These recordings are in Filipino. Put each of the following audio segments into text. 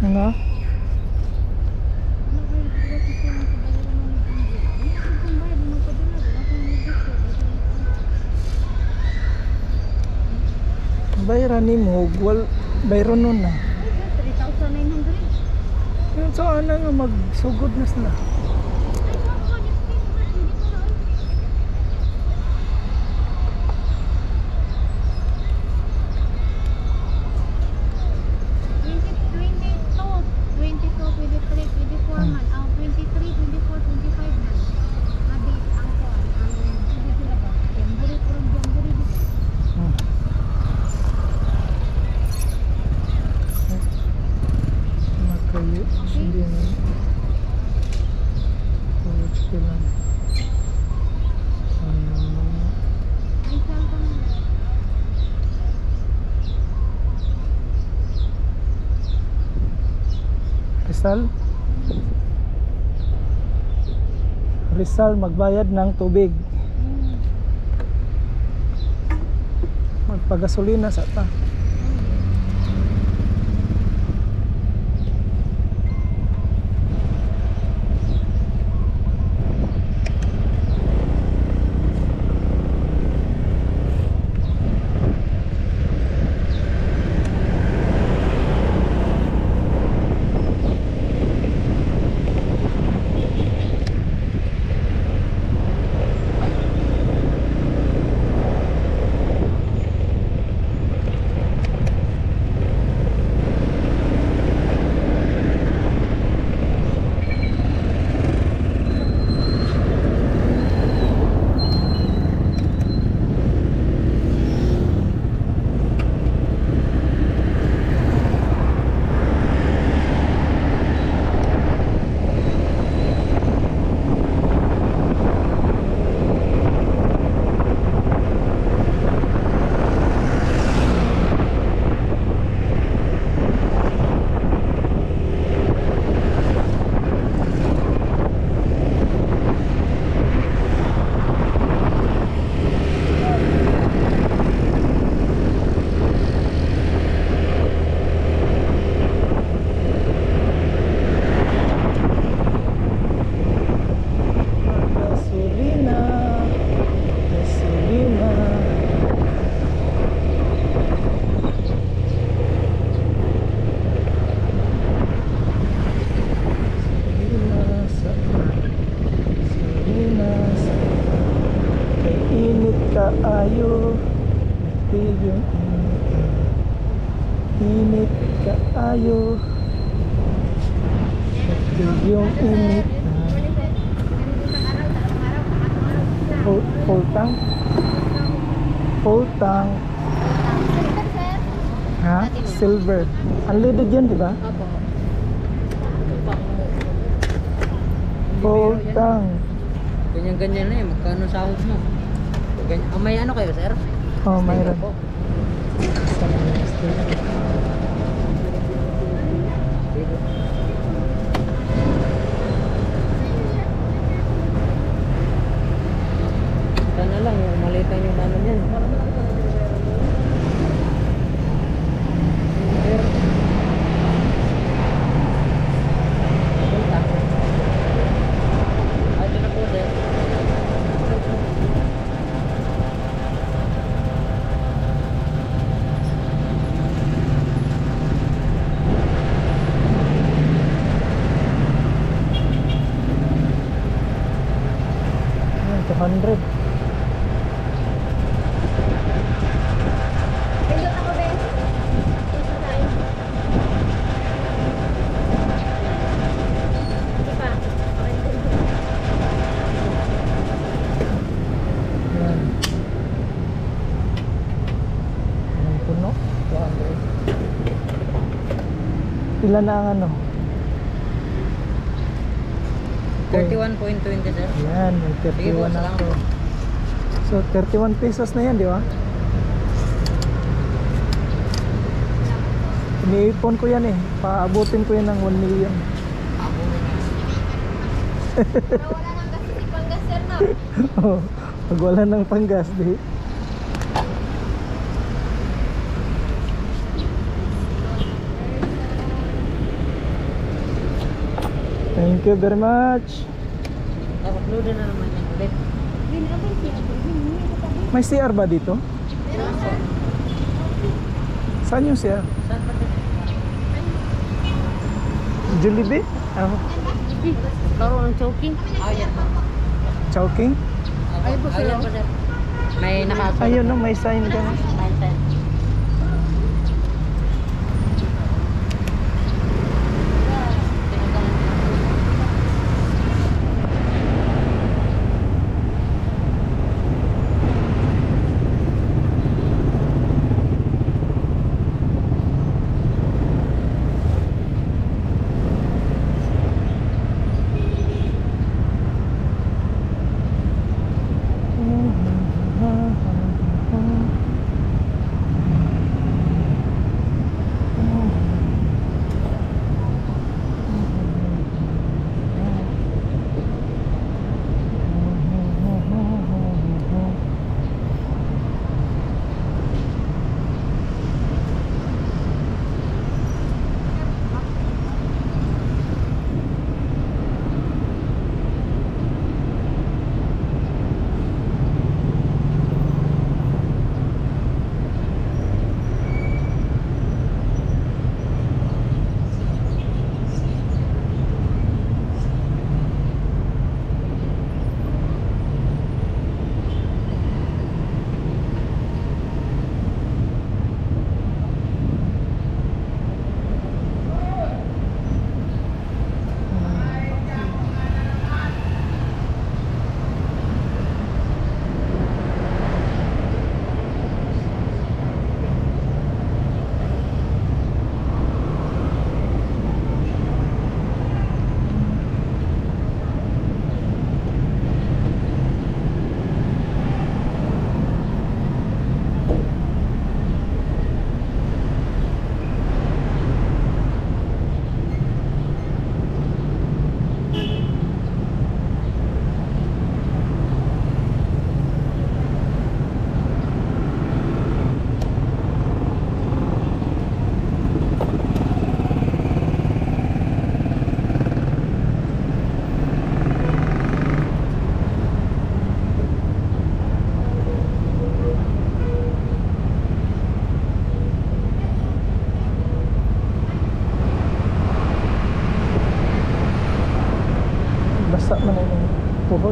Ano? Bayaran ni mo, bayron nun na. 3,900. Yun, so ano nga magsugod na sila. Rizal magbayad ng tubig. Magpagasolina sa ta. Kaayo yung init kaayo yung init full tank ha? Silver unleaded yun diba? Full tank ganyan na eh, magkano sahod mo? May ano kayo, sir? Oh, mayroon. Sana lang, yung malitan yung ano niyan. Ilan na ang ano? 31.20 sir. Yan, may 31 na ako. So 31 pesos na yan, di ba? Iniipon ko yan eh. Paabutin ko yan ng 1 million. Para wala nang gas si panggas sir na. Oh, pag wala ng panggas, di. Thank you very much. Upload na naman yan ulit. May CR ba dito? Saan yung CR? Saan pa din? Jollibee? Ah, Laro ng choking. Yan. Chowking? Ay, po sir. May nakasulat. Ayun no, may sign ka na. May sign. Basa man ang tuhod.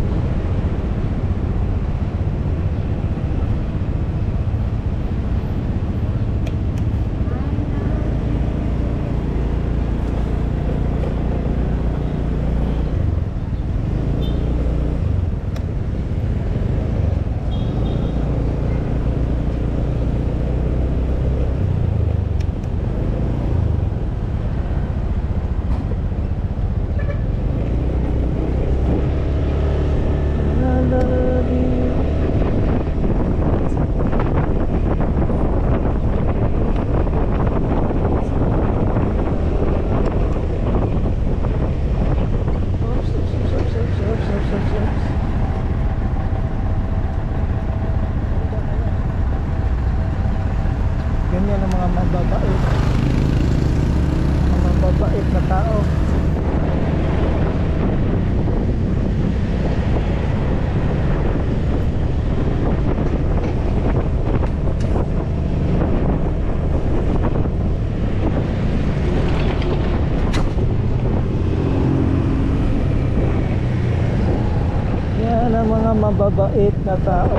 Ganyan ang mga mababait. Mga mababait na tao. Yan ang mga mababait na tao.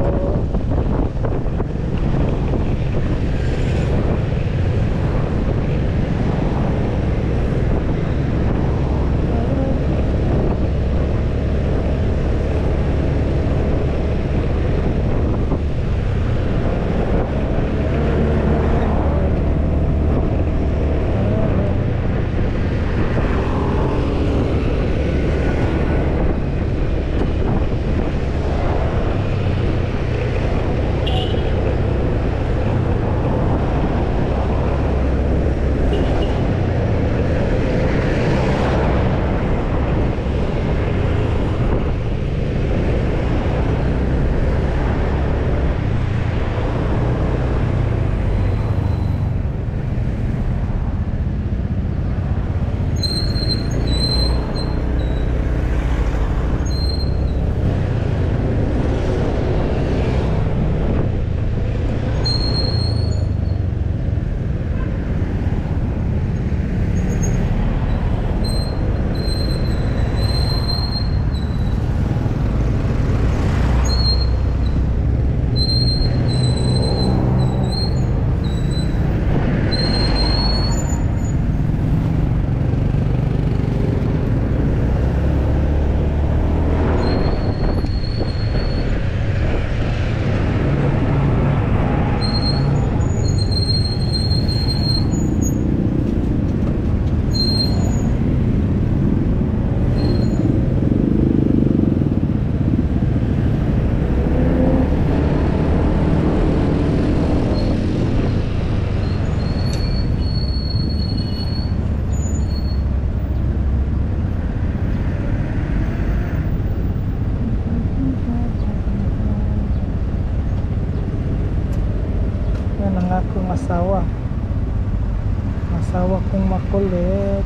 ng akong asawa. Asawa kong makulit.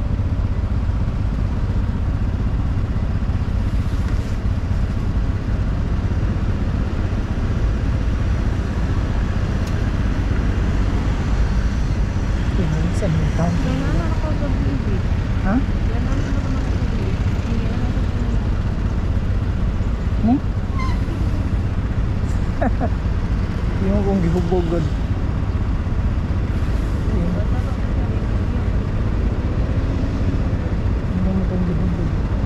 Tingnan sa hintang. Yan na ako sa bibi. Ha? Yan na ako sa bibi. Hindi na ako sa bibi. Hmm? Yung kong gihugbogod.